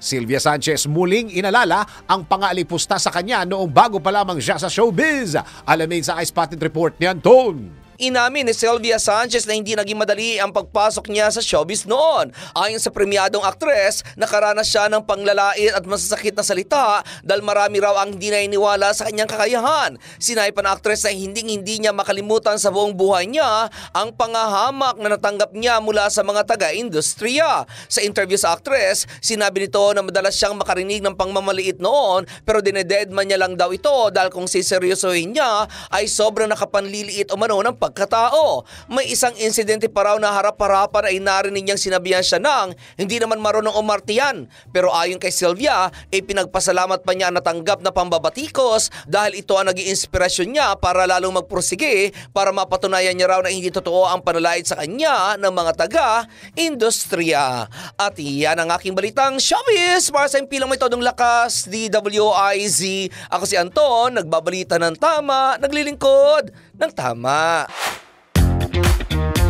Sylvia Sanchez muling inalala ang pang-aalipusta sa kanya noong bago pa lamang siya sa showbiz. Alamin sa iSpotted Report ni Anton. Inamin ni Sylvia Sanchez na hindi naging madali ang pagpasok niya sa showbiz noon. Ayon sa premiadong aktres, nakaranas siya ng panglalait at masasakit na salita dahil marami raw ang hindi nainiwala sa kanyang kakayahan. Sinabi pa ng aktres na hindi niya makalimutan sa buong buhay niya ang pangahamak na natanggap niya mula sa mga taga-industriya. Sa interview sa aktres, sinabi nito na madalas siyang makarinig ng pangmamaliit noon pero dinededman niya lang daw ito dahil kung siseryosohin niya ay sobrang nakapanliliit o mano ng pagkatao. May isang insidente pa raw na harap-harapan ay narinig niyang sinabihan siya ng hindi naman marunong umartiyan. Pero ayon kay Sylvia, pinagpasalamat pa niya ang natanggap na pambabatikos dahil ito ang naging inspirasyon niya para lalong magpursige para mapatunayan niya raw na hindi totoo ang panalait sa kanya ng mga taga-industriya. At yan ang aking balitang showbiz para sa impilang may todong lakas, DWIZ. Ako si Anton, nagbabalita ng tama, naglilingkod ng tama.